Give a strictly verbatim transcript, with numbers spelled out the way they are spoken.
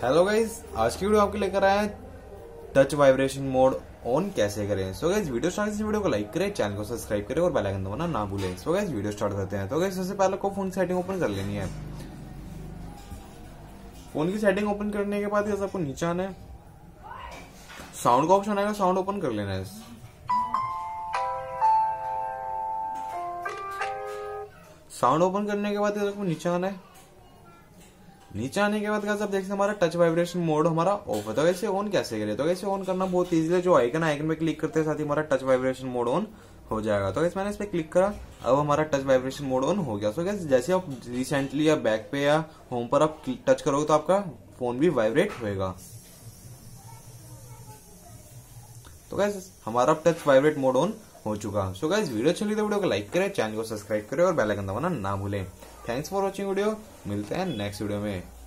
Hello guys, आज की video आपके लेकर आया है टच वाइब्रेशन मोड ऑन कैसे करें। सो गाइज वीडियो स्टार्ट से वीडियो को लाइक करें, चैनल को सब्सक्राइब करें और बेल आइकन दबाना ना भूलें। सो गाइज वीडियो स्टार्ट करते हैं। तो गाइज सबसे पहले को फोन सेटिंग ओपन कर लेनी है। फोन की सेटिंग ओपन करने के बाद आपको नीचे आना है, साउंड का ऑप्शन आएगा, साउंड ओपन कर लेना है। साउंड ओपन करने के बाद आपको नीचे आना है। नीचे आने के बाद आप देख सकते हमारा टच वाइब्रेशन मोड हमारा ऑफ है। तो ऐसे ऑन कैसे करें, तो ऐसे ऑन करना बहुत इजी है। जो आइकन आइकन पे क्लिक करते हैं साथ ही हमारा टच वाइब्रेशन मोड ऑन हो जाएगा। तो मैंने इस पे क्लिक करा, अब हमारा टच वाइब्रेशन मोड ऑन हो गया। सो गैस जैसे आप रिसेंटली या बैक पे या होम पर आप टच करोगे तो आपका फोन भी वाइब्रेट होएगा। तो गैस हमारा टच वाइब्रेट मोड ऑन हो चुका। सो गाइस वीडियो अच्छी लगी तो वीडियो को लाइक करें, चैनल को सब्सक्राइब करें और बेल आइकन दबाना ना भूलें। थैंक्स फॉर वॉचिंग वीडियो, मिलते हैं नेक्स्ट वीडियो में।